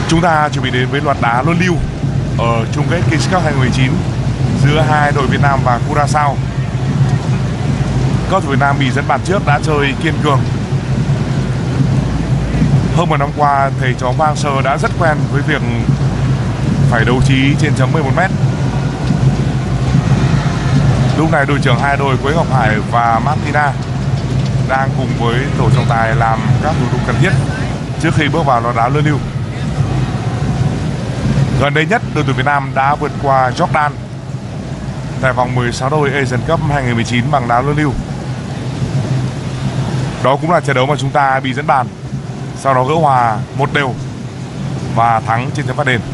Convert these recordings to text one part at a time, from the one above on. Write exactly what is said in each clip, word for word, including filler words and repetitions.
Chúng ta chuẩn bị đến với loạt đá luân lưu ở chung kết Kings Cup hai không một chín giữa hai đội Việt Nam và Curaçao. Các thủ Việt Nam bị dẫn bàn trước đã chơi kiên cường. Hơn một năm qua, thầy trò Park Hang-seo đã rất quen với việc phải đấu trí trên chấm mười một mét. Lúc này đội trưởng hai đội Quế Ngọc Hải và Martina đang cùng với tổ trọng tài làm các thủ tục cần thiết trước khi bước vào loạt đá luân lưu. Gần đây nhất, đội tuyển Việt Nam đã vượt qua Jordan tại vòng mười sáu đội Asian Cup hai không một chín bằng đá luân lưu. Đó cũng là trận đấu mà chúng ta bị dẫn bàn, sau đó gỡ hòa một đều và thắng trên chấm phạt đền.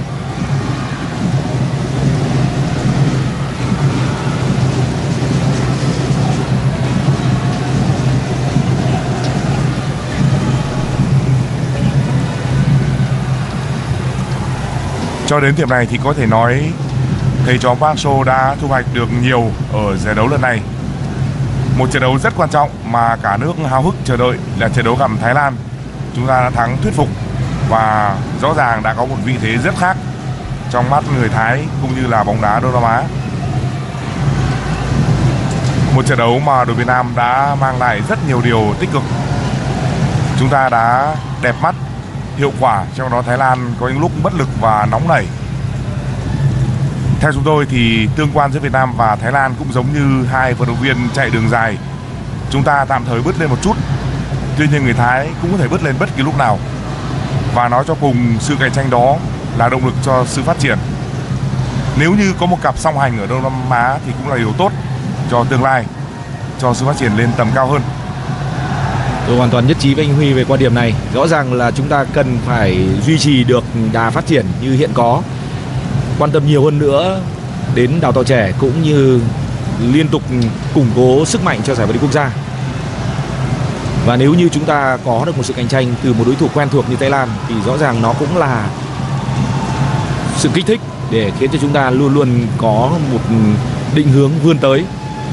Cho đến điểm này thì có thể nói thầy trò Park Hang-seo đã thu hoạch được nhiều ở giải đấu lần này. Một trận đấu rất quan trọng mà cả nước háo hức chờ đợi là trận đấu gặp Thái Lan. Chúng ta đã thắng thuyết phục và rõ ràng đã có một vị thế rất khác trong mắt người Thái cũng như là bóng đá Đông Nam Á. Một trận đấu mà đội Việt Nam đã mang lại rất nhiều điều tích cực. Chúng ta đã đẹp mắt, hiệu quả, trong đó Thái Lan có những lúc bất lực và nóng nảy. Theo chúng tôi thì tương quan giữa Việt Nam và Thái Lan cũng giống như hai vận động viên chạy đường dài. Chúng ta tạm thời bứt lên một chút, tuy nhiên người Thái cũng có thể bứt lên bất kỳ lúc nào. Và nói cho cùng, sự cạnh tranh đó là động lực cho sự phát triển. Nếu như có một cặp song hành ở Đông Nam Á thì cũng là điều tốt cho tương lai, cho sự phát triển lên tầm cao hơn. Tôi hoàn toàn nhất trí với anh Huy về quan điểm này. Rõ ràng là chúng ta cần phải duy trì được đà phát triển như hiện có, quan tâm nhiều hơn nữa đến đào tạo trẻ cũng như liên tục củng cố sức mạnh cho giải vô địch quốc gia. Và nếu như chúng ta có được một sự cạnh tranh từ một đối thủ quen thuộc như Thái Lan thì rõ ràng nó cũng là sự kích thích để khiến cho chúng ta luôn luôn có một định hướng vươn tới.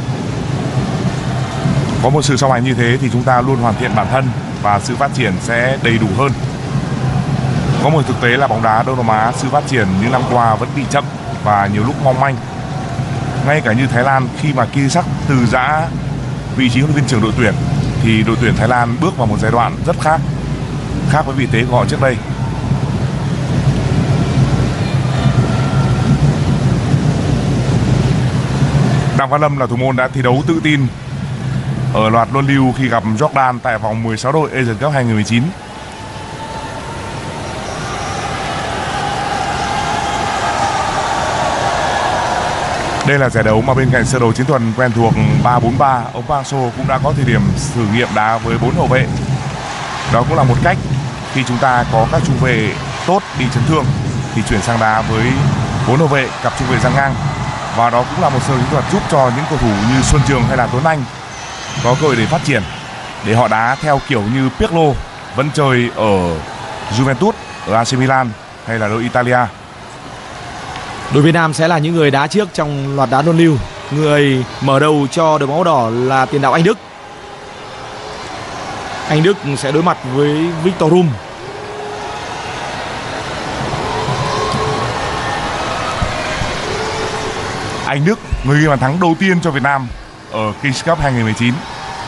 Có một sự song hành như thế thì chúng ta luôn hoàn thiện bản thân và sự phát triển sẽ đầy đủ hơn. Có một thực tế là bóng đá Đông Nam Á sự phát triển những năm qua vẫn bị chậm và nhiều lúc mong manh. Ngay cả như Thái Lan, khi mà Kirisak từ giã vị trí huấn luyện viên trưởng đội tuyển thì đội tuyển Thái Lan bước vào một giai đoạn rất khác, khác với vị thế của họ trước đây. Đặng Văn Lâm là thủ môn đã thi đấu tự tin ở loạt luân lưu khi gặp Jordan tại vòng mười sáu đội Asian Cup hai không một chín. Đây là giải đấu mà bên cạnh sơ đồ chiến thuật quen thuộc ba bốn ba, ông Park Hang-seo cũng đã có thời điểm thử nghiệm đá với bốn hậu vệ. Đó cũng là một cách khi chúng ta có các trung vệ tốt bị chấn thương thì chuyển sang đá với bốn hậu vệ, cặp trung vệ dang ngang. Và đó cũng là một sơ chiến thuật giúp cho những cầu thủ như Xuân Trường hay là Tuấn Anh có cơ hội để phát triển, để họ đá theo kiểu như Pirlo vẫn chơi ở Juventus, ở a xê Milan hay là đội Italia. Đội Việt Nam sẽ là những người đá trước trong loạt đá luân lưu. Người mở đầu cho đội bóng đỏ là tiền đạo Anh Đức. Anh Đức sẽ đối mặt với Victor Rum. Anh Đức, người ghi bàn thắng đầu tiên cho Việt Nam ở Kings Cup hai không một chín.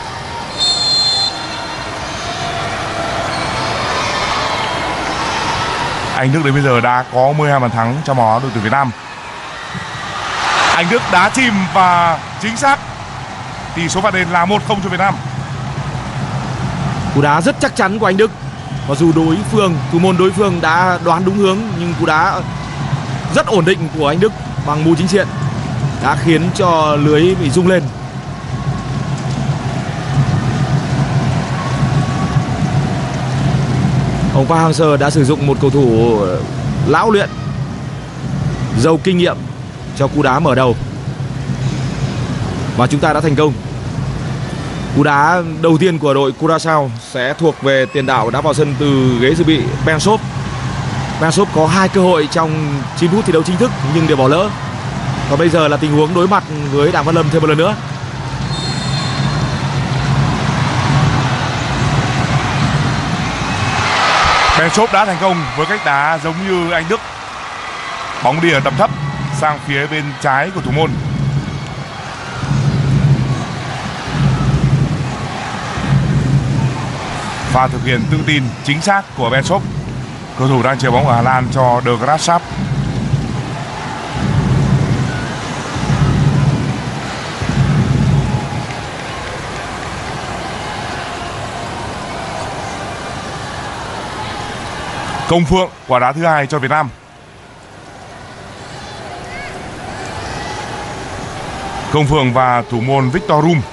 Anh Đức đến bây giờ đã có mười hai bàn thắng cho màu áo đội tuyển Việt Nam. Anh Đức đá chìm và chính xác. Tỷ số phạt đền là một không cho Việt Nam. Cú đá rất chắc chắn của Anh Đức. Mặc dù đối phương, thủ môn đối phương đã đoán đúng hướng, nhưng cú đá rất ổn định của Anh Đức bằng mũ chính diện đã khiến cho lưới bị rung lên. Ông Park Hang-seo đã sử dụng một cầu thủ lão luyện, giàu kinh nghiệm cho cú đá mở đầu. Và chúng ta đã thành công. Cú đá đầu tiên của đội Curaçao sẽ thuộc về tiền đạo đá vào sân từ ghế dự bị Pensop. Pensop có hai cơ hội trong chín phút thi đấu chính thức nhưng đều bỏ lỡ. Và bây giờ là tình huống đối mặt với Đặng Văn Lâm thêm một lần nữa. Ben Chop đã thành công với cách đá giống như anh Đức. Bóng đi ở tầm thấp sang phía bên trái của thủ môn. Pha thực hiện tự tin chính xác của Ben Chop. Cầu thủ đang chuyền bóng ở Hà Lan cho De Graafschap. Công Phượng, quả đá thứ hai cho Việt Nam. Công Phượng và thủ môn Victor Rum.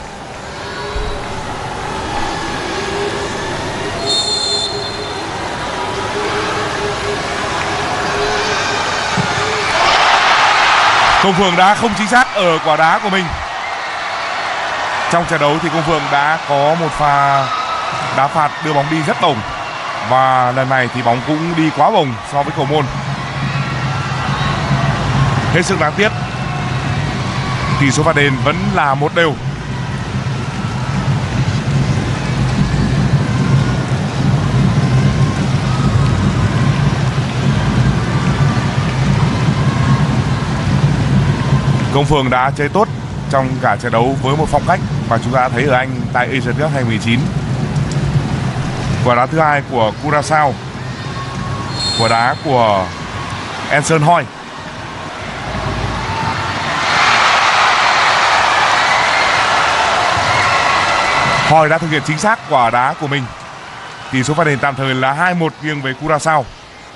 Công Phượng đã không chính xác ở quả đá của mình. Trong trận đấu thì Công Phượng đã có một pha đá phạt đưa bóng đi rất bổng, và lần này thì bóng cũng đi quá bổng so với cầu môn. Hết sức đáng tiếc. Tỷ số phạt đền vẫn là một đều. Công Phượng đã chơi tốt trong cả trận đấu với một phong cách mà chúng ta đã thấy ở Anh tại Asian Cup hai không một chín. Quả đá thứ hai của Curaçao. Quả đá của Anson Hoy. Hoy đã thực hiện chính xác quả đá của mình. Tỷ số phạt đền tạm thời là hai một nghiêng về Curaçao.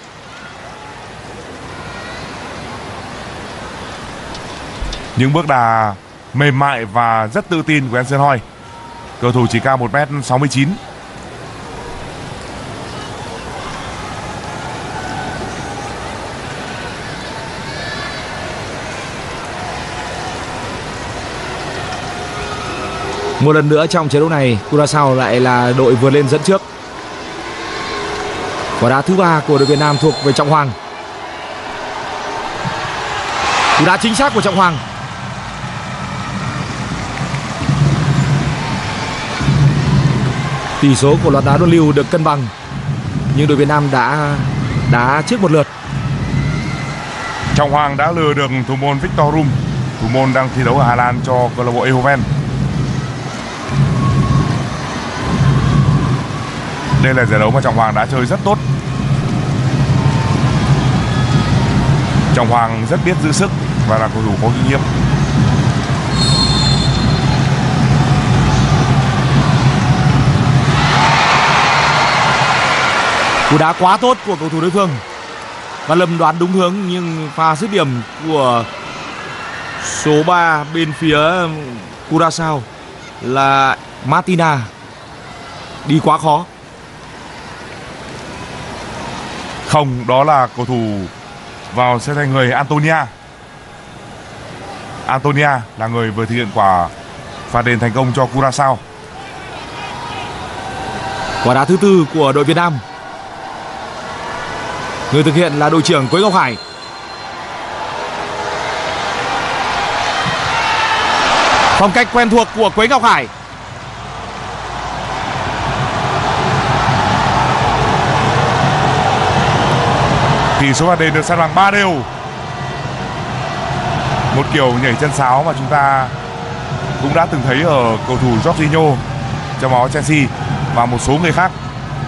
Những bước đá mềm mại và rất tự tin của Anson Hoy. Cầu thủ chỉ cao một mét sáu mươi chín. Một lần nữa trong trận đấu này, Curaçao lại là đội vượt lên dẫn trước. Quả đá thứ ba của đội Việt Nam thuộc về Trọng Hoàng. Cú đá chính xác của Trọng Hoàng. Tỷ số của loạt đá luân lưu được cân bằng, nhưng đội Việt Nam đã đá trước một lượt. Trọng Hoàng đã lừa được thủ môn Victor Rum. Thủ môn đang thi đấu ở Hà Lan cho câu lạc bộ Eindhoven. Đây là giải đấu mà Trọng Hoàng đã chơi rất tốt. Trọng Hoàng rất biết giữ sức và là cầu thủ có kinh nghiệm. Cú đá quá tốt của cầu thủ đối phương. Và Lâm đoán đúng hướng, nhưng pha dứt điểm của số ba bên phía Curaçao là Martina đi quá khó. Không, đó là cầu thủ vào xe thay người Antonia. Antonia là người vừa thực hiện quả phạt đền thành công cho Curaçao. Quả đá thứ tư của đội Việt Nam. Người thực hiện là đội trưởng Quế Ngọc Hải. Phong cách quen thuộc của Quế Ngọc Hải. Tỷ số phạt đền được san bằng ba đều. Một kiểu nhảy chân sáo mà chúng ta cũng đã từng thấy ở cầu thủ Jorginho trong áo Chelsea và một số người khác.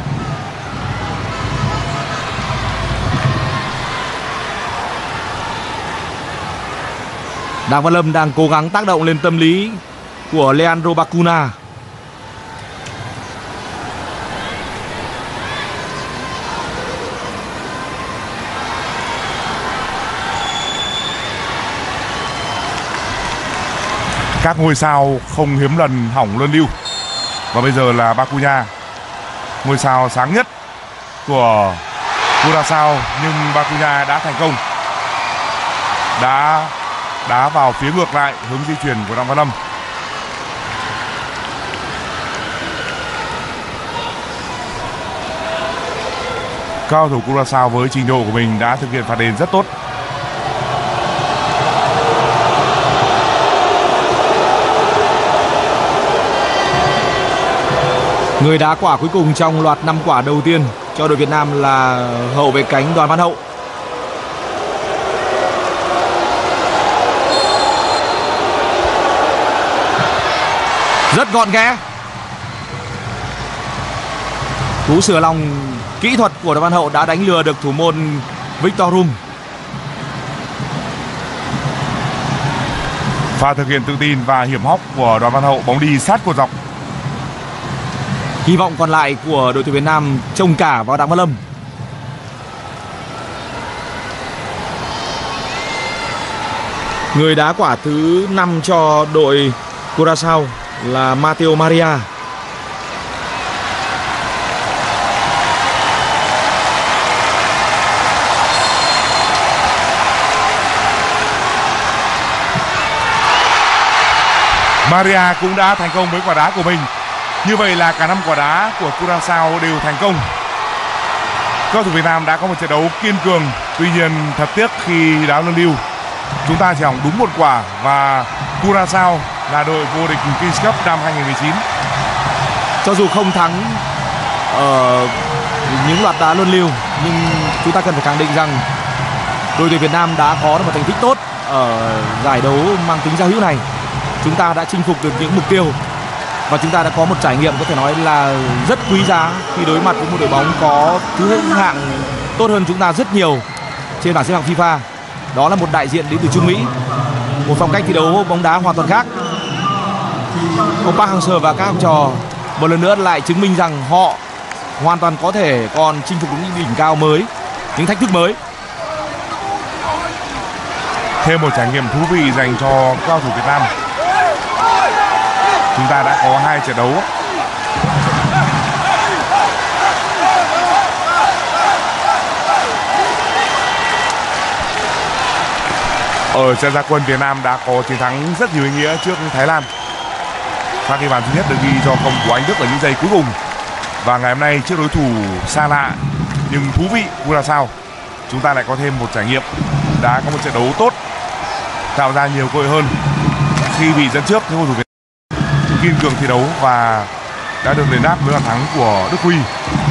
Đặng Văn Lâm đang cố gắng tác động lên tâm lý của Leandro Bacuna. Các ngôi sao không hiếm lần hỏng luân lưu. Và bây giờ là Bacuna, ngôi sao sáng nhất của Curaçao, nhưng Bacuna đã thành công. Đã đá vào phía ngược lại hướng di chuyển của Đặng Văn Lâm. Cao thủ Curaçao với trình độ của mình đã thực hiện phạt đền rất tốt. Người đá quả cuối cùng trong loạt năm quả đầu tiên cho đội Việt Nam là hậu vệ cánh Đoàn Văn Hậu. Rất gọn ghẽ. Cú sửa lòng kỹ thuật của Đoàn Văn Hậu đã đánh lừa được thủ môn Victor Rum. Pha thực hiện tự tin và hiểm hóc của Đoàn Văn Hậu, bóng đi sát cột dọc. Hy vọng còn lại của đội tuyển Việt Nam trông cả vào Đặng Văn Lâm. Người đá quả thứ năm cho đội Curaçao là Matteo Maria. Maria cũng đã thành công với quả đá của mình. Như vậy là cả năm quả đá của Curaçao đều thành công. Các thủ Việt Nam đã có một trận đấu kiên cường. Tuy nhiên thật tiếc khi đá luân lưu, chúng ta chỉ hỏng đúng một quả và Curaçao là đội vô địch Kings Cup năm hai không một chín. Cho dù không thắng ở những loạt đá luân lưu, nhưng chúng ta cần phải khẳng định rằng đội tuyển Việt Nam đã có được một thành tích tốt ở giải đấu mang tính giao hữu này. Chúng ta đã chinh phục được những mục tiêu và chúng ta đã có một trải nghiệm có thể nói là rất quý giá khi đối mặt với một đội bóng có thứ hạng tốt hơn chúng ta rất nhiều trên bảng xếp hạng FIFA. Đó là một đại diện đến từ Trung Mỹ, một phong cách thi đấu bóng đá hoàn toàn khác. Ông Park Hang-seo và các học trò một lần nữa lại chứng minh rằng họ hoàn toàn có thể còn chinh phục những đỉnh cao mới, những thách thức mới. Thêm một trải nghiệm thú vị dành cho cao thủ Việt Nam. Chúng ta đã có hai trận đấu. Ở trận ra quân, Việt Nam đã có chiến thắng rất nhiều ý nghĩa trước Thái Lan. Pha ghi bàn thứ nhất được ghi do công của Anh Đức ở những giây cuối cùng. Và ngày hôm nay trước đối thủ xa lạ nhưng thú vị Curaçao, chúng ta lại có thêm một trải nghiệm, đã có một trận đấu tốt, tạo ra nhiều cơ hội hơn. Khi bị dẫn trước, những cầu thủ Việt Nam kiên cường thi đấu và đã được đền đáp với bàn thắng của Đức Huy.